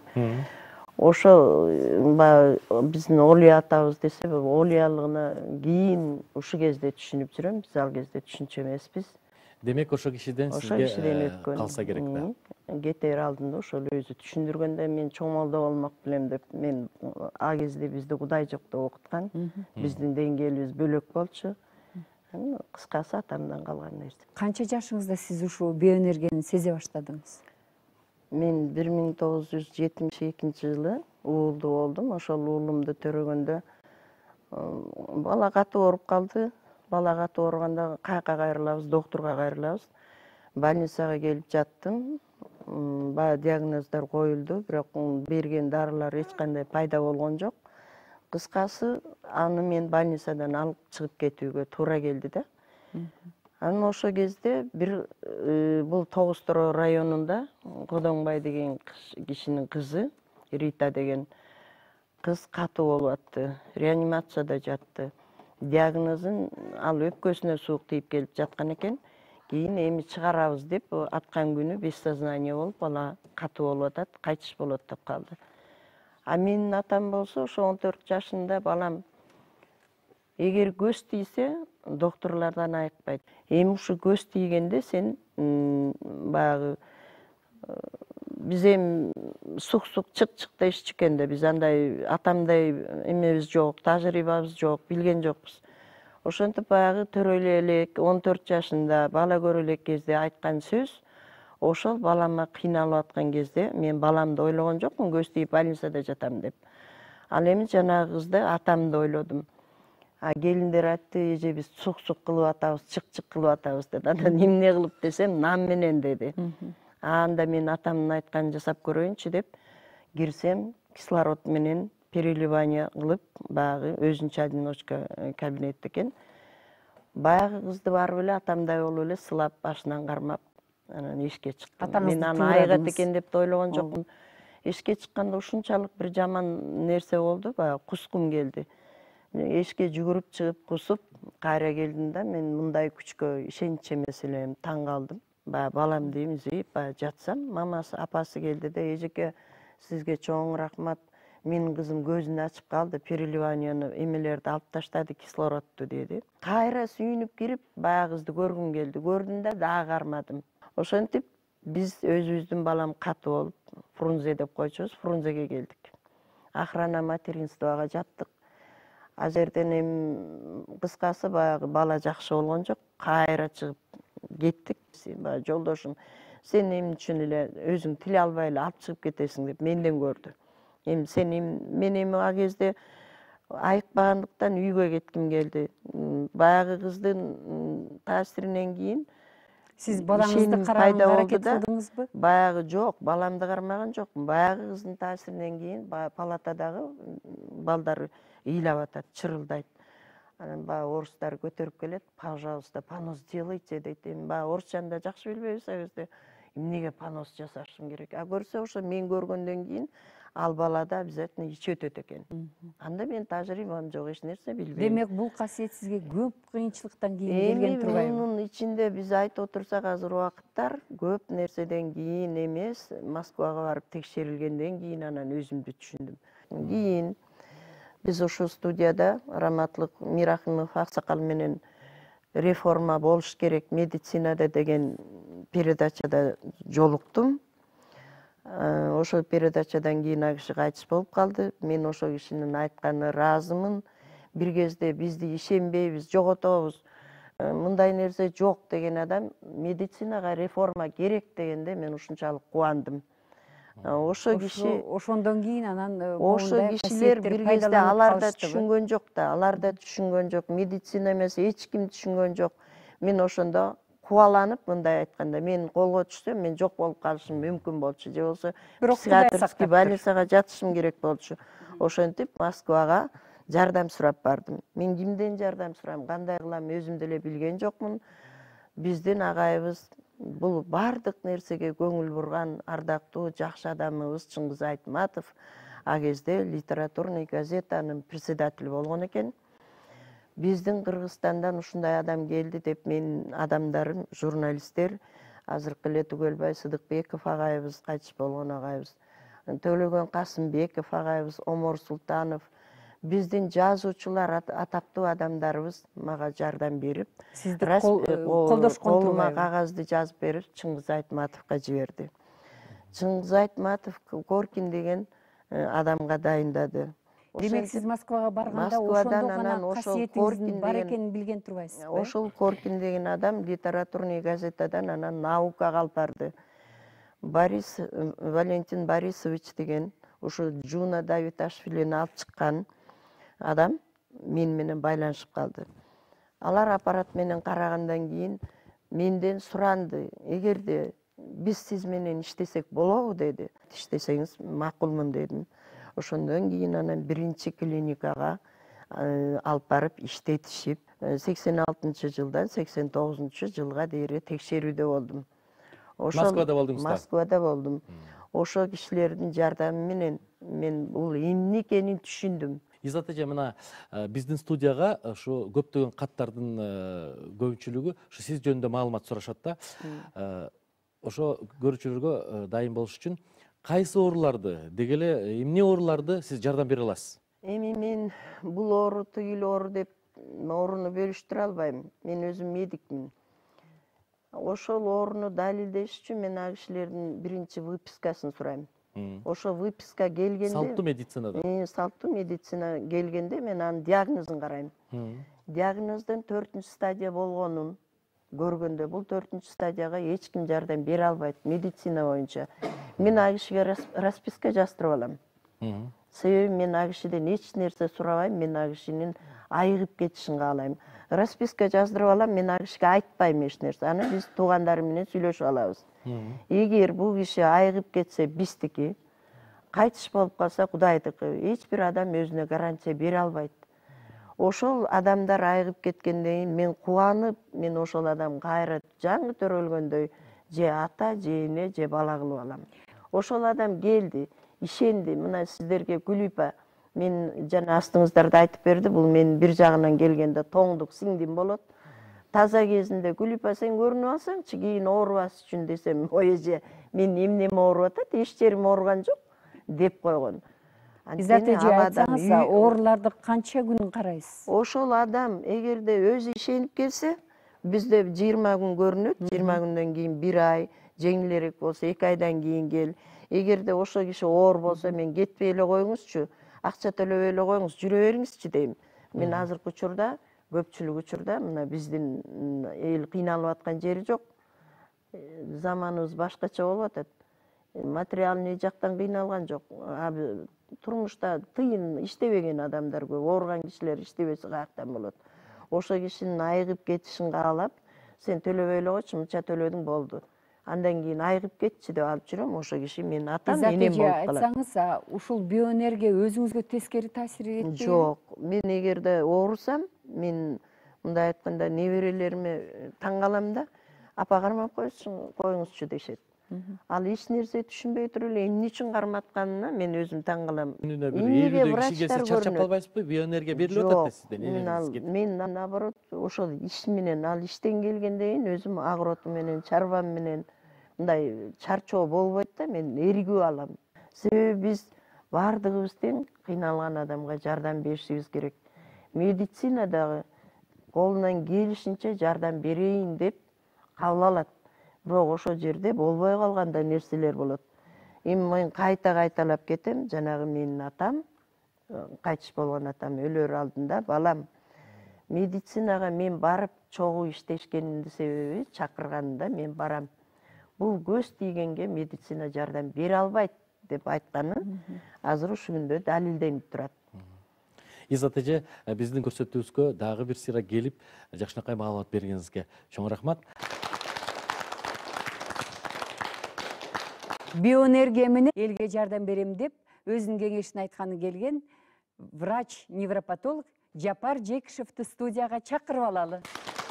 Ошо биздин Олия атабыз десе, Олиялыгына кийин ушу кезде түшүнүп жүрөм, биз ал кезде түшүнчү эмеспиз. Демек ошо кишиден сизге калса керек да. Кетер алдында ошол өзү түшүндүргөндө мен чоңолдоп алмак белем деп, мен а кезде бизди Кудай жок деп окуткан. Биздин деңгээлибиз бөлөк болчу. Кыскасы атамдан калган нерсе. Канча жашыңызда сиз ушул биоэнергияны сезе баштадыңыз? Мен 1972 жылы уулду болдум. Ошол уулумду төрөгөндө бала катуу ооруп калды. Бала катуу ооруганда каяка кайрылабыз, доктурга кайрылабыз. Больницага келип жаттым. Баягы диагноздор коюлду, бирок берген дарылар эч кандай пайда болгон жок. Кыскасы, аны мен больницадан алып чыгып кетүүгө туура келди да. Анан ошо кезде бир бул Тогуз-Тороо районунда Кодоңбай деген кишинин кызы, Рита деген кыз катуу болуп атты. Реанимацияда жатты. Диагнозун ал өпкөсүнө суук тийип келип жаткан экен. Кийин эми чыгарабыз деп аткан күнү бессознание болуп, бала катуу болуп атат, кайтыш болот деп калды. А менин атам болсо ошо 14 жашында балам эгер көз тийсе, докторлордон айыкпайт. Эми ушу көз тийгенде сен баягы биз эми сук-сук чык-чыкта иччикенде биз андай атамдай эмебиз жок, тажрыйбабыз жок, билген жокпуз. Ошентип баягы төрөлө элек 14 жашында бала көрө элек кезде айткан сөз, ошол балама кыйналып аткан кезде мен баламды ойлогон жокмун, көз тийип больницада жатам деп. Ал эми жанагы кызды атамды ойлодум. А келиндер айтты, эже биз сук-сук кылып атабыз, чык-чык кылып атабыз деди. Андан эмне кылып десем, нам менен деди. Анда мен атамдын айтканын жасап көрөйүнчү деп кирсем, кислород менен переливание кылып, баягы өзүнчө одиночка кабинет экен. Баягы кызды барып эле атамдай болуп эле сылап, башынан кармап, анан эшикке чыктым. Мен аны айыгат экен деп ойлогон жокмун. Эшикке чыкканда ушунчалык бир жаман нерсе болду, баягы кускум келди. Эшикке жүгүрүп чыгып кусуп, кайра келдим да, мен мындай күчкө ишенчи эмес элем, таң калдым. Баягы баламды эмизип, баягы жатсам, мамасы, апасы келди да, эжеке, сизге чоң рахмат. Менин кызым көзүн ачып калды, переливанияны эмелерди алып таштады, кислородду деди. Кайра сүйүнүп кирип, баягы кызды көргүм келди. Көрдүм да, дагы кармадым. Ошентип биз өзүбүздүн балам катуу болуп, Фрунзе деп койчубуз, Фрунзеге келдик. Охрана материнствого жаттык. А жерден эми кыскасы баягы бала жакшы болгон жок, кайра чыгып кеттик. Баягы жолдошум, сен эмне үчүн эле өзүң тил албай эле алып чыгып кетесиң деп менден көрдү. Эми мен эми а кезде айыкпагандыктан үйгө кетким келди. Баягы кыздын таасиринен кийин сиз балаңызды караганга аракет кылдыңызбы? Баягы жок, баламды кармаган жокмун. Баягы кыздын таасиринен кийин палатадагы балдар ыйлап атат, чырылдайт. Анан баягы орустар көтөрүп келет, пожалуйста, понос делайте дейт. Эми баягы орусчаны да жакшы билбейбиз а кезде. Эмнеге понос жасашым керек? А көрсө ошо мен көргөндөн кийин ал балада обязательно ичи өтөт экен. Анда мен тажрыйбам жок, эч нерсе билбейм. Демек бул касиет сизге көп кыйынчылыктан кийин келген турбайбы? Мунун ичинде биз айтып отурсак азыр убакыттар көп нерседен кийин эмес, Москвага барып текшерилгенден кийин анан өзүмдү түшүндүм. Кийин биз ошол студияда Раматлык Мирахимов аксакал менен реформа болуш керек медицинада деген передачада жолуктум. Ошо передачадан кийин ал киши кайтыш болуп калды. Мен ошо кишинин айтканына ыраазымын. Бир кезде бизди ишенбейбиз, жоготобуз, мындай нерсе жок деген адам медицинага реформа керек дегенде мен ушунчалык кубандым. Ошо киши ошондон кийин анан ошо кишилер бир кезде алар да түшүнгөн жок да, алар да түшүнгөн жок. Медицина эмес, эч ким түшүнгөн жок. Мен ошондо кубаланып, мындай айтканда, мен колго түшсөм, мен жок болуп калышым мүмкүн болчу, же болсо психиатрический больницага жатышым керек болчу. Ошентип Москвага жардам сурап бардым. Мен кимден жардам сурам, кандай кылам, өзүм деле билген жокмун. Биздин агайыбыз бул бардык нерсеге көңүл бурган ардактуу жакшы адамыбыз Чыңгыз Айтматов ал кезде литературный газетанын председатели болгон экен. Биздин Кыргызстандан ушундай адам келди деп менин адамдарым, журналисттер, азыркы эле Түгөлбай Сыдыкбеков агайыбыз, кайтыш болгон агайыбыз, Төлөгөн Касымбеков агайыбыз, Омор Султанов, биздин жазуучулар, атактуу адамдарыбыз мага жардам берип, колума кагазды жазып берип, Чыңгыз Айтматовго жиберди. Чыңгыз Айтматов Коркин деген адамга дайындады. Демек сиз Москвага барганда ошондо гана касиетиңиздин бар экенин билген турбайсызбы? Ошол Коркин деген адам литературный газетадан анан наукага алып барды. Валентин Борисович деген ушу Жуна Давиташвилини алып чыккан адам мен менен байланышып калды. Алар аппарат менен карагандан кийин менден суранды, эгерде биз сиз менен иштесек болобу деди. Иштесеңиз макулмун дедим. Ошондон кийин анан биринчи клиникага алып барып иштетишип, 86-жылдан 89-жылга дейин текшерүүдө болдум. Москвада болдуңуз? Москвада болдум. Ошо кишилердин жардамы менен мен бул эмне экенин түшүндүм. Изат эже, мына биздин студияга ушу көптөгөн каттардын көпчүлүгү ушу сиз жөнүндө маалымат сурашат да. Ошо көрүүчүлөргө дайым болуш үчүн кайсы ооруларды, деги эле эмне ооруларды сиз жардам бере аласыз? Эми мен бул оору, тигил оору деп ооруну бөлүштүрө албайм. Мен өзүм медикмин. Ошол ооруну далилдеш үчүн мен ал кишилердин биринчи выпискасын сурайм. Ошо выписка келгенде, салттуу медицинада. Салттуу медицина келгенде мен анын диагнозун карайм. Диагноздон 4-чү стадия болгонун көргөндө, бул 4-чү стадияга эч ким жардам бере албайт медицина боюнча. Мен ал кишиге расписка жаздырып алам. Себеби мен ал кишиден эч нерсе сурабайм, мен ал кишинин айыгып кетишин каалайм. Расписка жаздырып алам, мен ал кишиге айтпайм эч нерсе. Аны биз туугандары менен сүйлөшүп алабыз. Эгер бул киши айыгып кетсе биздики, кайтыш болуп калса Кудайдыкы. Эч бир адам өзүнө гарантия бере албайт. Ошол адамдар айыгып кеткенден кийин мен кубанып, мен ошол адам кайра жаңы төрөлгөндөй же ата, же эне, же бала кылып алам. Ошол адам келди, ишенди. Мына сиздерге Гүлипа, мен жана астыңыздарда айтып берди, бул мен бир жагынан келгенде тоңдук сиңдим болот. Таза кезинде Гүлипа сен көрүнүп алсаңчы, кийин оорубас үчүн десем, ой эже, мен эмнеме ооруп атат, эч жерим ооруган жок деп койгон. Изат эже, айтсаңыз, ооруларды канча күн карайсыз? Ошол адам эгерде өзү ишенип келсе, бизде 20 күн көрүнөт, 20 күндөн кийин 1 ай, жеңилирээк болсо 2 айдан кийин кел. Эгерде ошо киши оор болсо, мен кетпей эле коюңузчу, акча төлөбөй эле коюңуз, жүрө бериңизчи дейм. Мен азыркы учурда, көпчүлүк учурда мына биздин эл кыйналып аткан жери жок. Заманыбыз башкача болуп атат. Материальный жактан кыйналган жок. Турмушта тыйын иштебеген адамдар көп, ооруган кишилер иштебесе каяктан болот. Ошо кишинин айыгып кетишин каалап, сен төлөбөй эле койчу, мынча төлөдүң болду. Андан кийин айыгып кетчи деп алып жүрөм, ошо киши менин атам, энем болуп калат. Айтсаңыз, ушул биоэнергия өзүңүзгө тескери таасир этпейби? Жок, мен эгерде оорусам, мен мындай айтканда неберелериме таң калам да, апа кармап коюңузчу дешет. Ал эч нерсе түшүнбөй туруп эле эмне үчүн карматканына мен өзүм таң калам. Күнүнө бир 50 киши келсе чарчап калбайсызбы? Биоэнергия берилип атат да сизден. Мен наоборот, ошол иш менен, ал иштен келгенден кийин өзүм агроту менен, чарбам менен мындай чарчоо болбойт да, мен эригип алам. Себеби биз бардыгыбыз тең кыйналган адамга жардам беришибиз керек. Медицина дагы колунан келишинче жардам берейин деп кабыл алат. Бирок ошол жерде болбой калганда нерселер болот. эми мен кайталап кетем. Жанагы менин атам, кайтыш болгон атам өлөр алдында балам медицинага мен барып чогуу иштешкениmin себеби чакырганында мен барам. Бул көз тийгенге медицина жардам бере албайт деп айтканы азыр ушул күндө далилденип турат. Изат эже, биздин көрсөтүүбүзгө дагы бир сыйра келип, жакшынакай маалымат бергениңизге чоң рахмат. Биоэнергия менен элге жардам берем деп өзүнүн кеңешин айтканы келген врач-невропатолог Жапар Жекишевди студияга чакырып алалы.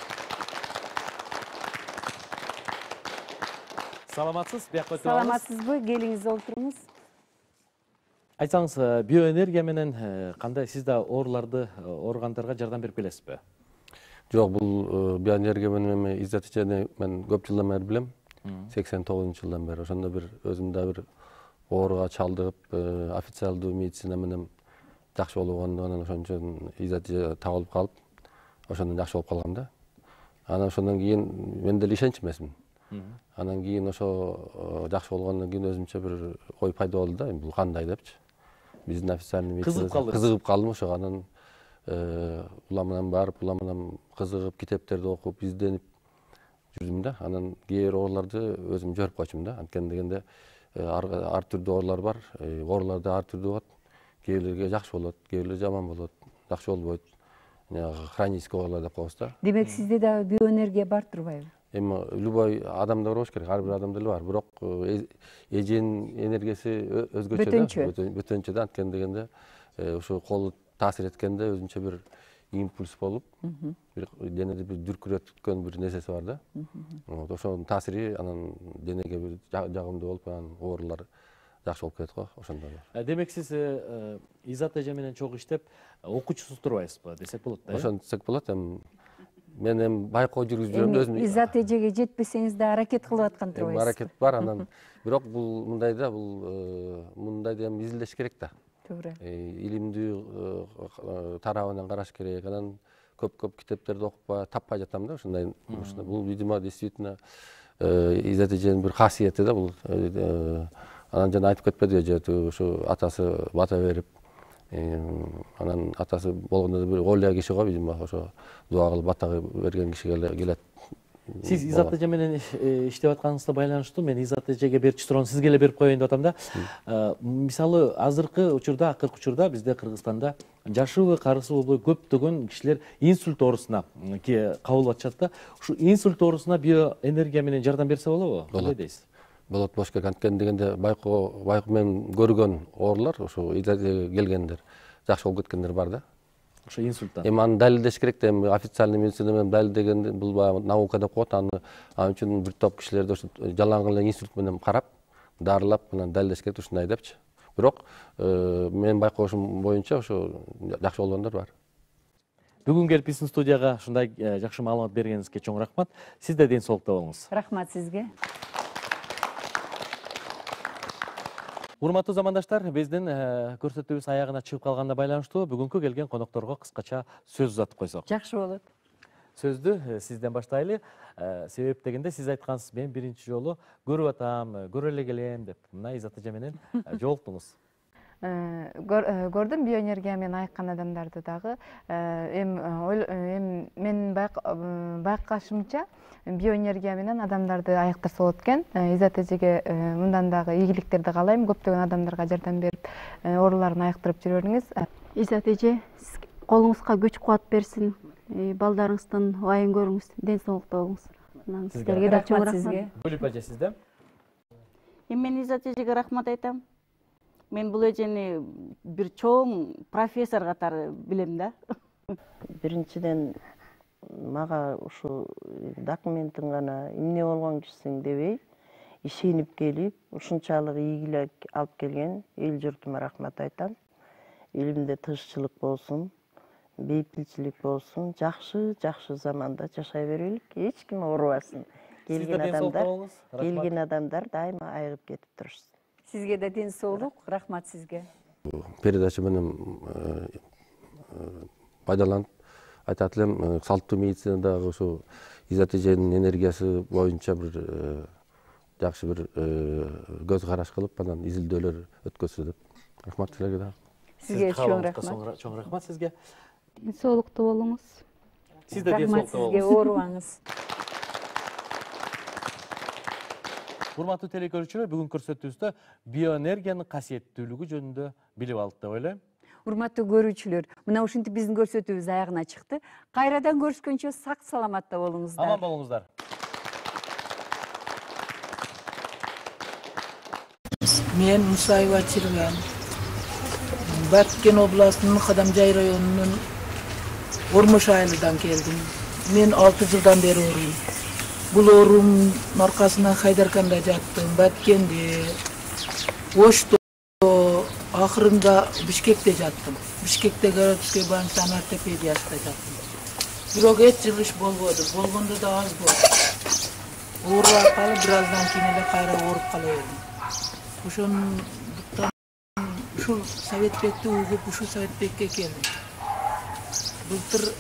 Саламатсыз, бияққа өтіп алыңыз. Саламатсызбы, келиңиз олтуруңуз. Айтсаңыз, биоэнергия менен кандай сиз да ооругандарга жардам берип келесизби? Жок, бул биоэнергия менен Иззат эжени мен көп жылдан бери билем. 89-жылдан бери. Ошондо бир өзүмдө бир ооруга чалдыгып, официалдуу медицина менен жакшы болгондугунан ошон үчүн Иззат эже табылып калып, ошондон жакшы болуп калгам да. Анан ошондон кийин мен деле ишенч эмесмин. Анан кийин ошо жакшы болгондон кийин өзүмчө бир ой пайда болду да, бул кандай депчи. Биздин официальный медицина кызыгып калдым ошого. Анан уламынан барып, уламынан кызыгып, китептерди окуп, изденип жүрдүм да. Анан кээ бир ооруларды өзүм жөрүп койчумун да. Анткени дегенде ар түрдүү оорулар бар, оорулар да ар түрдүү болот. Кээ бирлерге жакшы болот, кээ бирлер жаман болот, жакшы болбойт. Хронический оорулар деп коебуз да. Демек сизде дагы биоэнергия бар турбайбы? Эми любой адамда болуш керек, ар бир адамда эле бар. Бирок эженин энергиясы өзгөчө да, бөтөнчө да. Анткени дегенде ушу колу таасир эткенде өзүнчө бир импульс болуп, бир денеде бир дүркүрөткөн бир нерсеси бар да. Ошонун таасири анан денеге бир жагымдуу болуп, анан оорулар жакшы болуп кетет го, ошондо. Демек сиз Иззат эже менен чогуу иштеп, окуучусуз турбайсызбы десек болот да? Ошону десек болот. Мен эми байкоо жүргүзүп жүрөм да өзүм. Иззат эжеге жетпесеңиз да аракет кылып аткан турбайсыз. Аракет бар анан. Бирок бул мындай да, бул мындайды эми изилдеш керек да. Туура. Илимдүү тарабынан караш керек. Анан көп китептерди окуп таппай жатам да, ушундай. Бул видимо действительно Иззат эженин бир касиети да бул. Анан жана айтып кетпеди эже, ушу атасы бата берип, анан атасы болгондо бир олия киши го, видимо, ошо дуа кылып бата берген кишиге келет. Сиз Иззат эже менен иштеп атканыңызга байланыштуу мен Иззат эжеге берчү суроону сизге эле берип коеюн деп атам да. Мисалы азыркы учурда, акыркы учурда бизде Кыргызстанда жашыбы, карысы болбой көптөгөн кишилер инсульт оорусуна кабыл атышат да. Ушу инсульт оорусуна биоэнергия менен жардам берсе болобу? Кандай дейсиз? Болот, болуш керек. Анткени дегенде байкоо менен көргөн оорулар, ошо Иззатке келгендер, жакшы болуп кеткендер бар да. Ошо инсульттан. Эми аны далилдеш керек да, эми официальный медицина менен далилдеген бул баягы наука деп коет, аны үчүн бир топ кишилерди ошо жалаң эле инсульт менен карап, дарылап, анан далилдеш керек ушундай депчи. Бирок менин байкоошум боюнча ошо жакшы болгондор бар. Бүгүн келип биздин студияга ушундай жакшы маалымат бергениңизге чоң рахмат. Сиз да ден соолукта болуңуз. Рахмат сизге. Урматтуу замандаштар, биздин көрсөтүүбүз аягына чыгып калганына байланыштуу бүгүнкү келген конокторго кыскача сөз узатып койсок. Жакшы болот. Сөздү сизден баштайлы. Себеп дегенде сиз айткансыз, мен биринчи жолу көрүп атам, көрө эле келем деп. Мына Иззат эже менен жолуктуңуз. Көрдүм биоэнергия менен айыккан адамдарды дагы. Эми мен байкашымча биоэнергия менен адамдарды айыктырса болот экен. Иззат эжеге мындан дагы ийгиликтерди каалайм. Көптөгөн адамдарга жардам берип, ооруларын айыктырып жүрө бериңиз. Иззат эже, колуңузга күч кубат берсин. Балдарыңыздын убайын көрүңүз, ден соолукта болуңуз. Сизге да чоң рахмат. Гүлүп эже, сизде? Мен Иззат эжеге рахмат айтам. Мен бул эжени бир чоң профессор катары билем да. Биринчиден мага ушу документин гана эмне болгон кишисиң дебей, ишенип келип, ушунчалык ийгилик алып келген эл журтума рахмат айтам. Элимде тынччылык болсун, бейпилчилик болсун, жакшы заманда жашай берелик, эч ким оорубасын. Келген адамдар дайыма айыгып кетип турушсын. Сизге да ден соолук, рахмат сизге. Передача менен пайдаланып айтат элем, салттуу медицинадагы ушу Иззат эженин энергиясы боюнча бир жакшы бир көз караш кылып анан изилдөөлөр өткөзсө деп. Рахмат силерге дагы. Сизге чоң рахмат сизге. Соолуктуу болуңуз. Сиз да соолуктуу болуңуз. Сизге оорубаңыз. Урматтуу телекөрүүчүлөр, бүгүн көрсөтүүбүздө биоэнергиянын касиеттүүлүгү жөнүндө билип алдык деп ойлойм. Урматтуу көрүүчүлөр, мына ушинтип биздин көрсөтүүбүз аягына чыкты. Кайрадан көрүшкөнчө сак саламатта болуңуздар. Аман болуңуздар. Мен Мусаева Чирван. Баткен областынын Кадамжай районунун Ормош айылынан келдим. Мен 6 жылдан бери оорuyum. Бул оорумдун аркасынан Хайдарканда жаттым, Баткенде, Ошто, акырында Бишкекте жаттым. Бишкекте городской больницанын ортопедиясында жаттым. Бирок эч жыл иш болбоду, болгондо да аз болду. Ооруп калып, бир аздан кийин эле кайра ооруп кала бердим. Ошондуктан ушул Советбекти угуп, ушул Советбекке келдим. Былтыр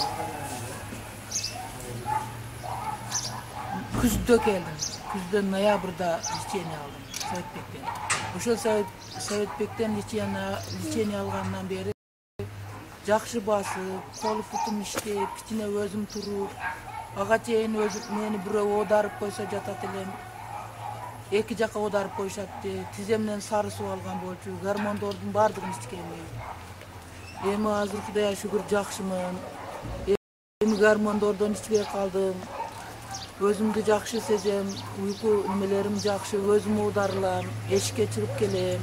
күздө келдим. Күздө ноябрда лечение алдым Советбектен. Ошол Советбектен лечение алгандан бери жакшы басып, колу бутум иштеп, кичине өзүм туруп, ага чейин мени бирөө оодарып койсо жатат элем. Эки жака оодарып коюшатты. Тиземден сары суу алган болчу, гормондордун баардыгын ичкенмин. Эми азыр Кудайга шүгүр жакшымын. Эми гормондордон ичпей калдым. Өзүмдү жакшы сезем, уйку немелерим жакшы, өзүм оодарылам, эшикке чыгып келем.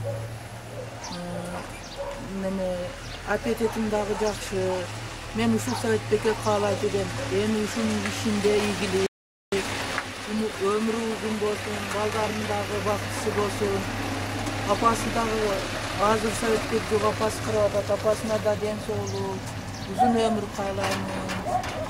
Аппетитим дагы жакшы. Мен ушул Советбекке каалайт элем. Эми ушунун ишинде ийгилик, өмүрү узун болсун, балдарым дагы бактысы болсун. Апасы дагы азыр Советбек жок, апасы карап атат. Апасына да ден соолук, узун өмүр каалаймын.